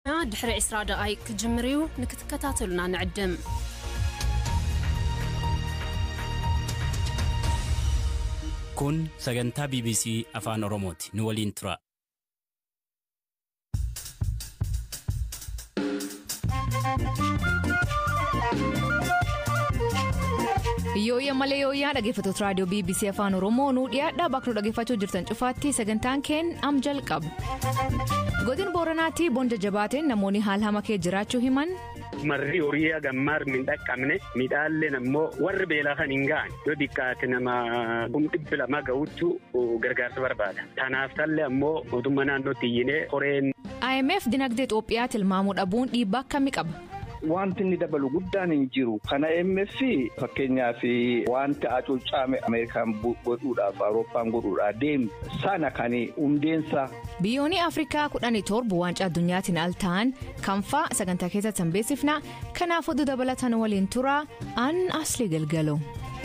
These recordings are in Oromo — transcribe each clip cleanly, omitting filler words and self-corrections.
ድሕሪ 20 ደቂቃ ክጅምሪው ንክትከታተሉና ንዕድም kun sagantaa BBC afaan Oromooti nu waliin tura. Yooya malee yooyaa dhaggeeffattoota raadiyoo BBC afaan Oromoo nu dhiyaadhaa bakka nu dhaggeeffachuu jirtan cufaatti sagantaan keen am jalqabu. Godin Booranaatti bonda jabaateen namoonni haal hama kee jiraachuu himan. Marri horii gammaar mindhaqqamne midhaallee nammoo warri beelaa kan hin gaane yoo xiqqaate nama 200 ga'uutu gargaarsa barbaada. Kanaaf tallee ammoo mootummaa naannootti iyyinee koreen. IMF dinagdee Itoophiyaa tilmaamuu dhabuun dhiibbaa akkamii qaba? Wanti inni dabalu guddaan hin jiru. Kana IMF fakkeenyaaf wanti acuucaame Ameerikaan godhuudhaaf Awurooppaan godhuudhaaf deemu sana kan hundeensa. Biyyoonni Afrikaa 17 waancaa addunyaatiin al ta'an kanfaa sagantaa keessatti hanbeessifna. Kanaaf oduu dabalatan waliin tura an asli galgalo.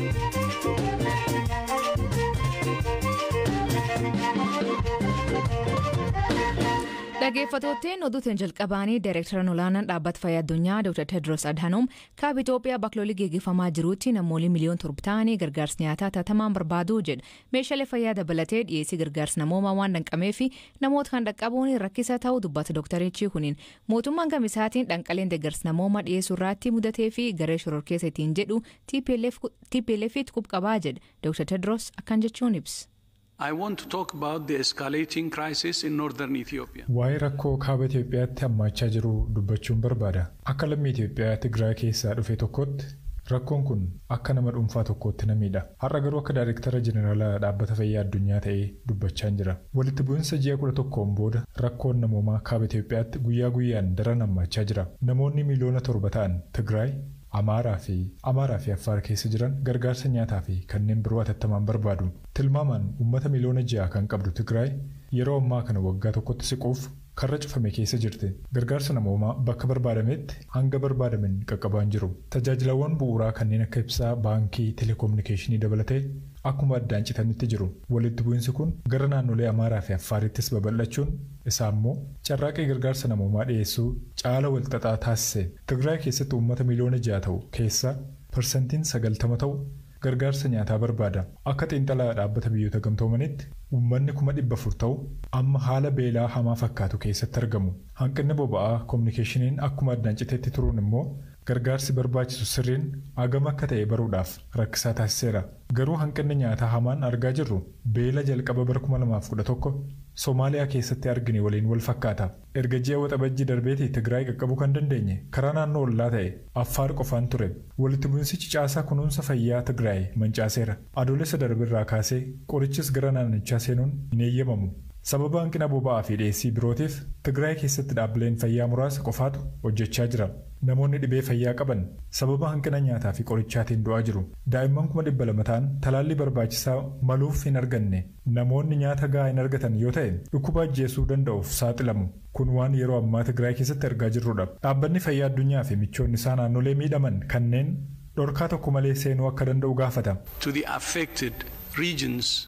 Dhaggeeffattootni oduutiin jalqabaanii Daayireektara olaanaan dhaabbata fayyaa addunyaa Dr. Tedros Adhanom kaaba Itoophiyaa bakloolii geggeeffamaa jiruutti namoonni miliyoona 7 ta'anii gargaarsa nyaataa taatamaan barbaadu jedha. Meeshaalee fayyaa dabalatee dhiyeessii gargaarsa namoomaa waan danqameef namoota kan dhaqqabuun rakkisa ta'uu dubbata Dr. Kuniin mootummaan gamisaatiin dhanqaleen deeggarsa namoomaa dhiyeessuu irratti mudatee fi garee shororkeessa ittiin jedhu TPLFitti qubqabaa jedha. Dr. Tedros akkan jechuun ibsa. I want to talk about the escalating crisis in northern Ethiopia. Waa'ee rakkoo kaaba Itoophiyaatti hammaachaa jiru dubbachuun barbaada. Akka lammii Itoophiyaa Tigraay keessaa dhufe tokkotti rakkoon kun akka nama dhuunfaa tokkotti namiidha. Har'a garuu akka Daayireektara Jeneraalaa dhaabbata fayyaa addunyaa ta'ee dubbachaa jira. Walitti bu'insa ji'a 11 booda rakkoon namoomaa kaaba Itoophiyaatti guyyaa guyyaan daran hammaachaa jira. Namoonni miliyoona 7 ta'an Tigraay Amaaraa fi Affaar keessa jiran gargaarsa nyaataa fi kanneen biroo atattamaan barbaadu. Tilmaamaan uummata miliyoona 6 kan qabdu Tigraay yeroo ammaa kana waggaa tokkotti siquuf karra cufame keessa jirti. Gargaarsa namoomaa bakka barbaadametti hanga barbaadaman qaqqabaan jiru. Tajaajilawwan bu'uuraa kanneen akka ibsaa, baankii, telekominikeeshinii dabalatee akkuma addaan citanitti jiru. Walitti bu'insi kun gara naannolee Amaaraa fi Affaarittis babal'achuun isaa immoo carraaqii gargaarsa namoomaa dhiyeessuu caala walxaxaa taasise. Tigraay keessatti uummata miliyoona 6 ta'u keessa parsantiin 90 ta'u gargaarsa nyaataa barbaada. Akka xiinxalaa dhaabbata biyyoota gamtoomanitti uummanni 400 ta'u amma haala beelaa hamaa fakkaatu keessatti argamu. Hanqinni boba'aa kominikeeshiniin akkuma addaan citeetti turuun immoo gargaarsi barbaachisu sirriin agam akka ta'e baruudhaaf rakkisaa taasiseera. Garuu hanqinni nyaataa hamaan argaa jirru beela jalqaba bara 2011 Somaaliyaa keessatti argine waliin wal fakkaata. Erga ji'a waxabajjii darbeetii Tigraay qaqqabuu kan dandeenye karaa naannoo ollaa ta'e Affaar qofaan ture. Walitti bu'insichi caasaa kunuunsa fayyaa Tigraay mancaaseera. Adoolessa darbirraa kaasee qorichis gara naannichaa seenuun hin eeyyamamu. Sababa hanqina boba'aa fi dhiyeessii birootiif Tigraay keessatti dhaabbileen fayyaa muraasa qofaatu hojjechaa jira. Namoonni dhibee fayyaa qaban sababa hanqina nyaataa fi qorichaatiin du'aa jiru. Daa'imman 200 ta'an talaallii barbaachisaa maluuf hin arganne. Namoonni nyaata gahaa hin argatan yoo ta'e dhukkuba ajjeesuu danda'uuf saaxilamu. Kun waan yeroo ammaa Tigraay keessatti argaa jirrudha. Dhaabbanni fayyaa addunyaa fi michoonni isaa naannolee miidhaman kanneen dhorkaa tokko malee seenuu akka danda'u gaafata. To the affected regions.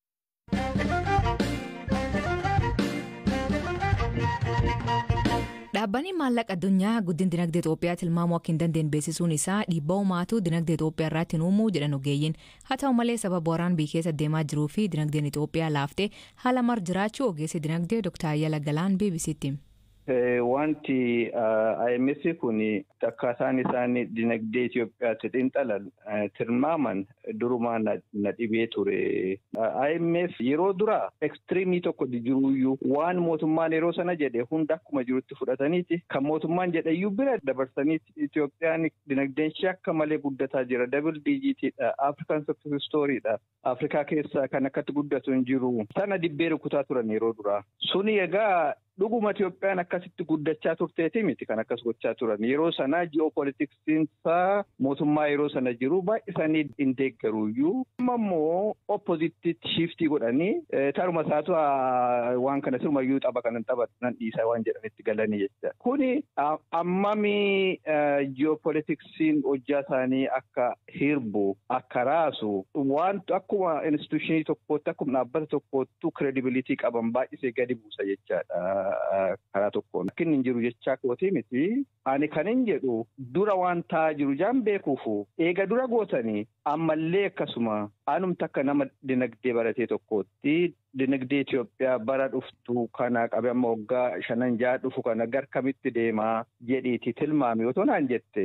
Dhaabbanni maallaqa addunyaa guddin dinagdee Itoophiyaa tilmaamuu akka hin dandeenye beeksisuun isaa dhiibbaa uumaatu dinagdee Itoophiyaa irratti uumuu jedhan ogeeyyiin. Haa ta'u malee sababa waraana biyya keessa deemaa jiruu fi dinagdeen Itoophiyaa laaftee haala mar jiraachuu ogeessi dinagdee Dr. Ayyala Galaan BBC'tti. Wanti IMF kun akkaataan isaan dinagdee Itoophiyaatti xiinxalan tilmaaman durumaa na dhibee ture. IMF yeroo dura ekstiriimii tokko jiruyyuu waan mootummaan yeroo sana jedhe hunda akkuma jirutti fudhataniiti. Kan mootummaan jedhayyuu bira dabarsaniiti Itoophiyaan dinagdeen ishee akka malee guddataa jira. Double digitidha. African success storyidha. Afrikaa keessa kan akkatti guddatu hin jiru. Sana dibbee rukutaa turan yeroo dura. Suni egaa dhuguma Itoophiyaan akkasitti guddachaa turteeti miti kan akkas gochaa turan. Yeroo sana ji'oopolitiksiinsaa mootummaa yeroo sana jiru baay'isanii hin deeggaruyyuu. Amma immoo oppositiitti shiftii godhanii taruma isaatu waan kana sirumayyuu tapha kanan taphatan dhiisaa waan jedhanitti galanii jecha. Kuni ammami ji'oopolitiksiin hojjaa isaanii akka hirbu akka raasu waan akkuma instituushinii tokkootti akkuma dhaabbata tokkoottu credibility qaban baay'isee gadi buusa jechaadha. karaa tokkoon. Akkin hin jiru jechaa kootii miti. Ani kan hin jedhu dura waan ta'aa jiru jaan beekuufu eega dura gootanii ammallee akkasuma anumta akka nama dinagdee baratee tokkootti dinagdee Itoophiyaa bara dhuftu kana qabe amma waggaa 5-6 dhufu kana gar kamitti deemaa jedhiiti tilmaami otoo naan jette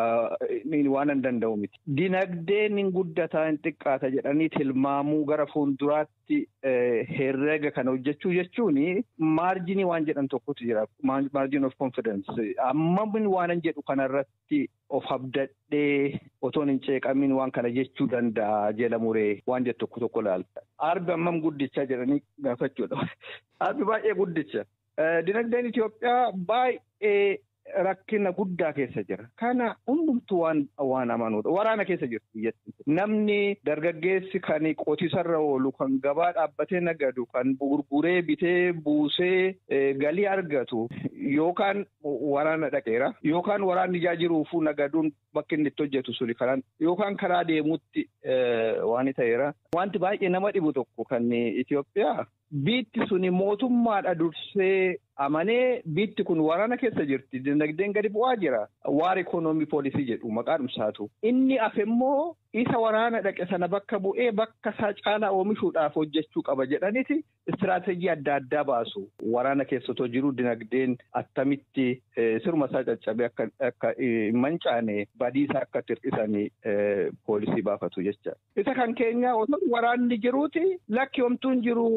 waan hin danda'u miti. Dinagdeen hin guddataa hin xiqqaata jedhanii tilmaamuu gara fuulduraatti herrega kana hojjechuu jechuun maarjinii waan jedhan tokkotu jira. Margin of confidence. Amma waan hin jedhu kanarratti of abdadhee otoon hin ceeqamin waan kana jechuu danda'a jedhamuree waan jettu tokko laalta. Arbi ammam guddichaa jedhanii gaafachuudha. Arbi baay'ee guddicha. Dinagdeen Itoophiyaa baay'ee rakkina guddaa keessa jira. Kana hundumtuu waan amanuudha. Waraana keessa jirti biyyattii. Namni dargaggeessi kan qotiisarra oolu, kan gabaa dhaabbatee nagadu, kan gurguree bitee buusee galii argatu yookaan waraana dhaqeera yookaan waraanni ijaa jiruufuu nagaduun bakki inni itti hojjetu suni kanaan yookaan karaa deemuutti waan ta'eera. Wanti baay'ee nama dhibu tokko kan Itoophiyaa biitti suni mootummaadha dursee amanee biitti kun waraana keessa jirti. Dinagdeen gadi bu'aa jira. Waar ikoonoomii poolisii jedhu maqaadhum isaatu. Inni afemmoo isa waraana dhaqe sana bakka bu'ee bakka isaa caalaa oomishuudhaaf hojjechuu qaba jedhaniiti istiraateejii adda addaa baasu. Waraana keessatoo jiru dinagdeen attamitti sirma isaa caccabee akka hin mancaane badiisaa akka tirqisanii poolisii baafatu jecha. Isa kan keenya osoo waraanni jiruuti lakki homtuun jiru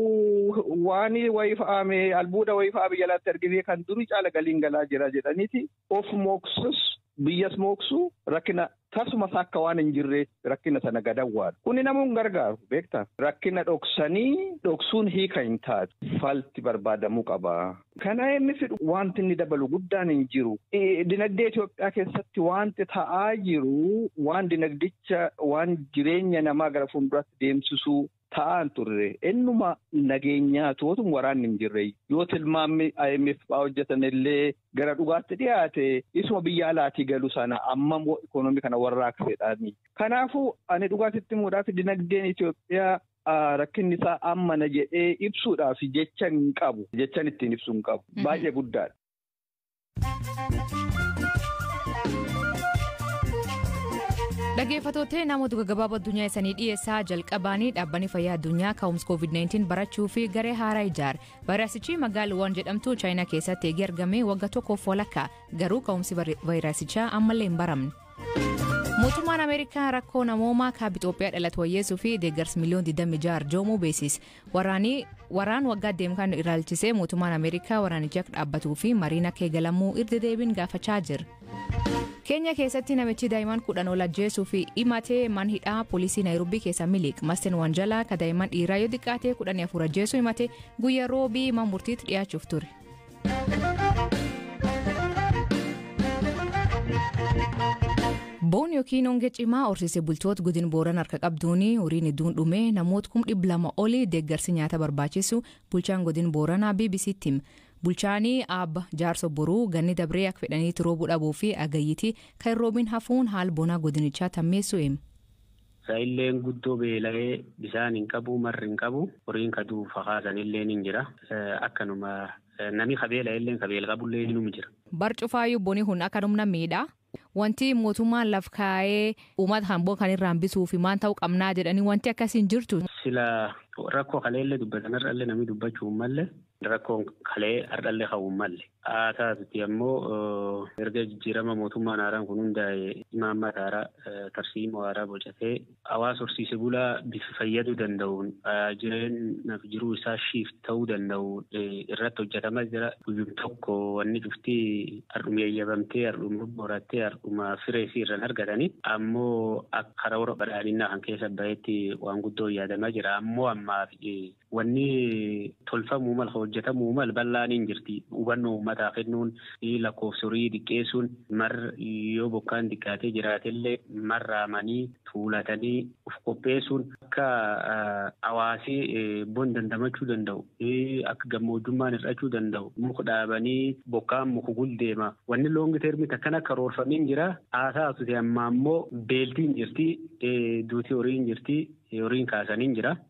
waan wayii fa'aame albuuda wayii fa'aa biyya alaatti argitee kan durii caala galiin galaa jira jedhaniiti of mooksus biyyas mooksuu rakkina tasuma akka waan hin jirre rakkina sana gadawwaadha. Kuni namuun gargaaru beektaa. Rakkina dhoksuun hiika hin taatu. Falti barbaadamuu qaba. Kana inni fidhu wanti inni dabalu guddaan hin jiru. Dinagdee Itoophiyaa keessatti wanti ta'aa jiru waan dinagdicha waan jireenya namaa gara fuulduraatti deemsisuu ta'an turre ennuma nageenyaa tootum waraanni hin jirre yoo tilmaamni IMF hojjetan illee gara dhugaatti dhiyaate isuma biyya alaatii galu sana amma ikoonoomii kana warraaqseedhaani. Kanaafuu ani dhugaatitti himuudhaaf dinagdeen Itoophiyaa rakkinni isaa ammana jedhee ibsuudhaaf jecha hin qabu. Jechan ittiin ibsuu hin qabu. Baay'ee guddaadha. Dhaggeeffattoota namoota gaggabaaboo addunyaa isaanii dhiyeessaa jalqabanii dhaabbanni fayyaa addunyaa ka'umsa COVID-19 barachuu fi garee haaraa ijaare. Vaayirasichi magaalawwan jedhamtu chaayinaa keessatti eegee argame waggaa tokkoof walakkaa garuu ka'umsi vaayirasichaa ammallee hin baramne. Mootummaan Ameerikaa rakkoo namoomaa kaaba Itoophiyaa dhalate wayyeessuu fi deeggarsa miliyoona 26 arjoomuu beeksise. Waraan waggaa deemkan ilaalchisee mootummaan Ameerikaa waraanicha dhaabbatuu fi mariin akka eegalamuu irra deebiin gaafachaa jira. Keenya keessatti namichi daa'iman 10 ol ajjeesuu fi himatee mana hidhaa poolisii Naayiroobii keessa miliq Masten Wanjalaa ka daa'iman dhiiraa yoo xiqqaate 14 ajjeesuu himate guyyaa roobii mana murtiitti dhiyaachuuf ture. Boon yookiin hongee cimaa horsiisee bultoota godina Booran harka qabduun horiin hedduun dhume namoota 200 olii deeggarsi nyaata barbaachisu bulchaan godina Booranaa BBC'tti hima. Bulchaanii Abba Jaarso Boruu ganni dabree akka fedhaniitti roobuu dhabuu fi agayyitii kan roobiin hafuun haal bonaa godinichaa tammeessu hima. Saayilleen guddoo beela'ee bishaan hin qabu marri hin qabu horiin kaduu fakkaatan illee ni jira akkanuma namni kabeela illee kabeela qabullee ni jira. Barcufaayyuu boni hun akka dhumna miidhaa. Wanti mootummaan laf kaa'ee uummata hamboo kan irraa hambisuu fi maan ta'uu qabnaa jedhanii wanti akkasiin jirtu. Sila rakkoo kaleellee dubbatan irrallee namni dubbachuu malle rakkoon kalee har'allee hawuu malle. Haa taatutti ammoo erga jijjiirama mootummaan haaraan kun hundaa'e imaammata haaraa tarsiimoo haaraa bocatee hawaasa horsiise bulaa bifa fayyaduu danda'uun jireenyaaf jiruu isaa shiif ta'uu danda'u irratti hojjetamaa jira. Guyyuun tokko wanni cuftii har'uma eeyyamamtee har'uma borattee har'uma firee fi irraan argatanii ammoo akka roora badhaadhinaa kan keessa bahetti waan guddoo yaadamaa jira. Ammoo ammaaf wanni tolfamuu mal hojjetamuu mal bal'aan hin jirti. Hubannoo uummataa kennuun lakkoofsa horii xiqqeessuun mar yoo bokkaan xiqqaatee jiraatellee marraamanii tuulatanii of qopheessuun akka hawaasii bon dandamachuu danda'u akka gammoojjummaan hir'achuu danda'u muka dhaabanii bokkaan muka guldeema wanni loongi teermii akkana karoorfameen jira. Haa taatuti amma ammoo beeltiin jirti duutii horiin jirti. Horiin kaasaniin jira.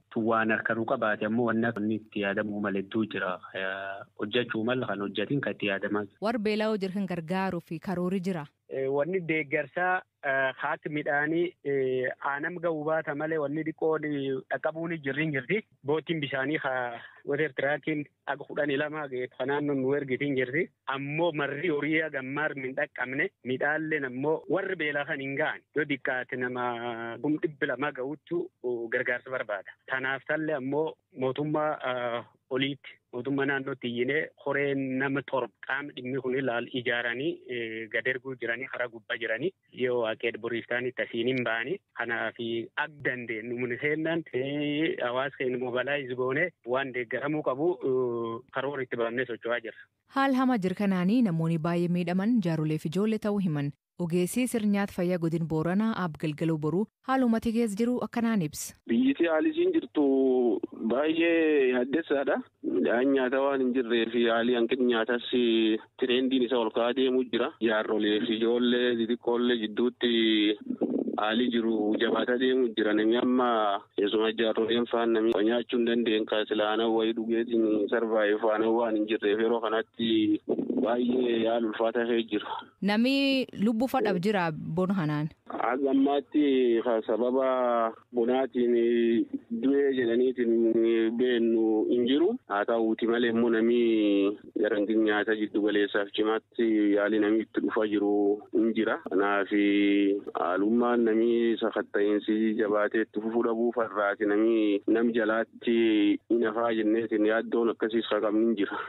waan harkanuu qabaate ammoo wanna kan itti yaadamuu maledduu jira. Hojjechuu mala kan hojjetin kan itti yaadamaa jira. Warra beelaa hojii kan gargaaruu fi karoori jira. Wanni deeggarsaa haati midhaanii aanam ga'uu baata malee wanni dhiqoon dhaqqabuun jirti. Boottiin bishaanii water tiraakiin aga 12 geetu kanaan nu ergitiin jirti. Ammoo marri horii gammaar min dhaqqabne midhaalleen ammoo warri beelaa kan hin gaane yoo xiqqaate nama 200 ga'uutu gargaarsa barbaada. Kanaaf tallee ammoo mootummaa oliitti. Mootummaa naannootti iyyinee horeen nama torba qaama dhimmi kun ilaal ijaaranii gad erguu jiranii karaa gubbaa jiranii yoo waaqeed boriiftaanii tasiin hin ba'anii kanaaf akka dandeenyu muni seenaan hawaasa keenya mobilaayiz goonee waan deeggaramuu qabu karoora itti baafnee socho'aa jirra. Haal hama jirkanaanii namoonni baay'ee miidhaman jaarolee fi ijoollee ta'uu himan. Ogeessii sirnyaat fayyaa godin Booranaa Abgalgaloo boruu haalumatti keessa jiru akkanaan ibsa. Biyyittii haalli isiin jirtu baay'ee haddeessaadha. Midhaan nyaata waan hin jirree fi haalli hanqinni nyaatas tireendiin isa ol ka'aa deemuu jira. Jaarrolee fi ijoollee xixiqqoollee jidduutti haalli jiru jabaataa deemuu jira. Namni amma keessumaa jaarroleen faan namni nyaachuu hin dandeenye kaasilaana wayii dhugeetiin sarvaayee faana waan hin jirreef yeroo kanatti baay'ee haala ulfaataa ta'ee jira. Namni lubbuu fadhaaf jira bona kanaan. Agammaatti sababa bonaatiin du'ee jedhaniitiin beennu hin jiru. Haa ta'uuti malee immoo namni garantiin nyaata jiddu galeessaaf cimaatti yaalii namni itti dhufaa jiru hin jira. Kanaaf haalummaan namni sakatta'insi jabaatee itti fufuu dhabuu farraati namni nam jalaatti hin hafaa jenneetiin yaaddoon akkasiis qabni hin jira.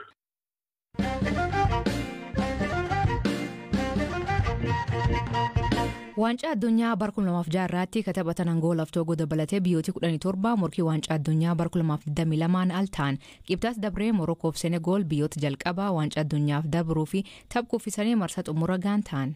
Waancaa addunyaa bara 2006 katabatan Angoolaaf Toogoo dabalatee biyyooti 17 morkii waancaa addunyaa bara 2022 al ta'an qibxaas dabree Morokoof Senegool biyyoota jalqabaa waancaa addunyaaf dabruu fi tapha kuffisanii marsaa xumura gaan ta'an.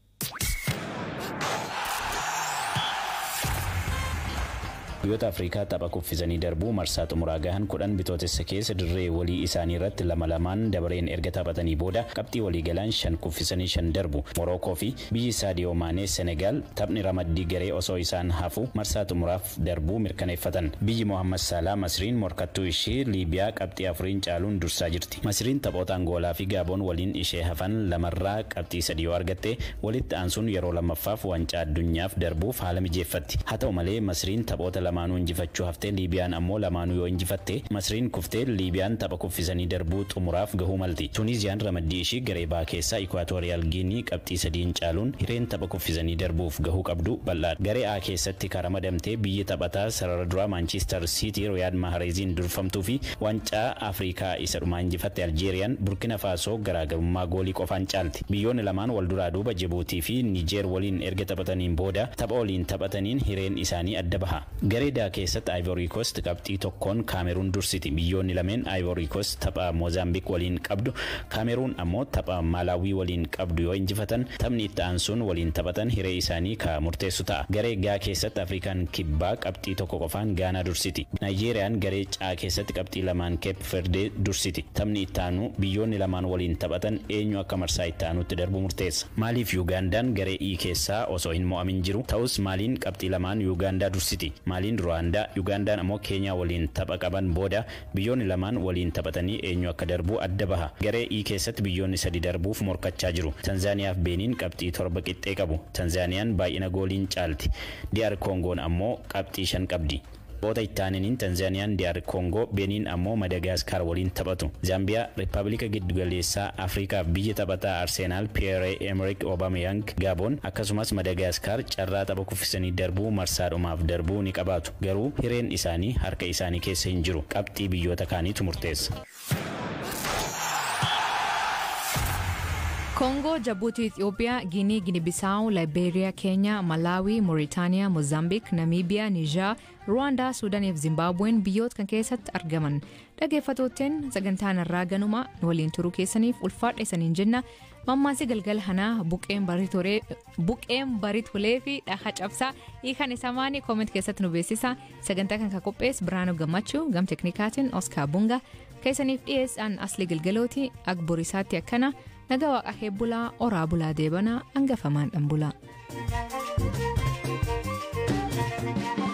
Biyyoota Afrikaa tapha kuffisanii darbuu marsaa xumuraa gahan 10 bitootessa keessa dirree walii isaanii irratti 2-2 dabareen erga taphatanii booda qabxii walii galaan 5 kuffisanii 5 darbu. Morokoo fi biyyi Saadiyoo Maanee Senegaal taphni ramaddii garee osoo isaan hafu marsaa xumuraaf darbuu mirkaneeffatan. Biyyi Mohammad Salaa Masriin morkattuu ishee Liibiyaa qabxii 4 caaluun dursaa jirti. Masriin taphoota Angoolaa fi Gaaboon waliin ishee hafan lamarraa qabxii 3 yoo argatte walitti aansuun yeroo lammaffaaf waancaa addunyaaf darbuuf haala mijeeffatti. Haa ta'u malee Masriin taphoota lamaanuu injifachuu haftee Liibiyaan ammoo lamaanuu yoo injifatte Masriin kuftee Liibiyaan tapha kuffisanii darbuu xumuraaf gahuu malti. Tuuniiziyaan ramaddii ishii garee baa keessaa Ikwaatooriyaal Giinii qabxii 3 caaluun hireen tapha kuffisanii darbuuf gahuu qabdu bal'aadha. Garee A keessatti karamadamtee biyyi taphataa sarara duraa Maanchiistar Siitii Riyaad Mahareeziin durfamtuu fi waancaa Afrikaa isa dhumaa injifatte Aljeeriyaan Burkina Faasoo garaagarummaa goolii qofaan caalti. Biyyoonni lamaan wal duraa duuba Jibuutii fi Niijeer waliin erga taphataniin booda tapha waliin taphataniin hireen isaanii adda baha. Garee D keessatti Ivory Coast qabxii 1 Kaameruun dursiti. Biyyoonni lameen Ivory Coast tapha Mozaambiik waliin qabdu, Kaameruun ammoo tapha Malaawii waliin qabdu yoo injifatan taphni itti aansuun waliin taphatan hiree isaanii ka murteessu ta'a. Garee G keessatti Afrikaan Kibbaa qabxii 1 qofaan Gaanaa dursiti. Naayijeeriyaan garee C keessatti qabxii 2 Cape Verde dursiti. Taphni itti aanu biyyoonni lamaan waliin taphatan eenyu akka marsaa itti aanutti darbu murteessa. Maaliif Ugandaan garee E keessaa osoo hin mo'amin jiru ta'us Maaliin qabxii 2 Ugandaa dursiti. Maaliin Ruwaandaa, Ugandaan ammoo Keenyaa waliin tapha qaban booda biyyoonni lamaan waliin taphatanii eenyu akka darbu adda baha. Garee E keessatti biyyoonni 3 darbuuf morkachaa jiru. Tanzaaniyaaf Beeniin qabxii 7 qixxee qabu. Tanzaaniyaan baay'ina gooliin caalti. DR Kongoon ammoo qabxii 5 qabdi. Boota ittaaniniin Tanzaaniyaan DR Kongo, Beeniin ammoo Madagaskar waliin taphatu. Zaambiyaa Riippaabilika Giddugaleessaa Afrikaa biyya taphataa Arsenaal Pierre-Emerick Aubameyang, Gaaboon akkasumas Madagaskar carraa tapha kuffisanii darbuu marsaadhumaaf darbuu ni qabaatu. Garuu hireen isaanii harka isaanii keessa hin jiru. Qabxii biyyoota kaaniitu murteessa. Kongo, Jabuuti, Itoophiyaa, Giinii, Gini-Bisaawu, Laayibeeriyaa, Keenyaa, Malaawii, Mooritaaniyaa, Mozaambiik, Namiibiyaa, Niijer, Ruwaandaa, Suudaanii fi Zimbaabuween biyyoota kan keessatti argaman. Dhaggeeffattootteen sagantaan irraa ganuma waliin turuu keessaniif ulfaadha isaniin jenna. Mammaasii galgala hanaa buqqeen barii tolee fi dhaha cabsaa hiikan isa maanii kooment keessatti nu beeksisa. Sagantaa kan qophees Biraanuu Gammachuu gam teknikaatiin Oskar Bunga keessaniif dhiyeessaan Aslii Galgalooti Agborisaatti akkana. Naga waaqa heebbulaa oraa bulaa deebanaa hangafamaan dhanbulaa.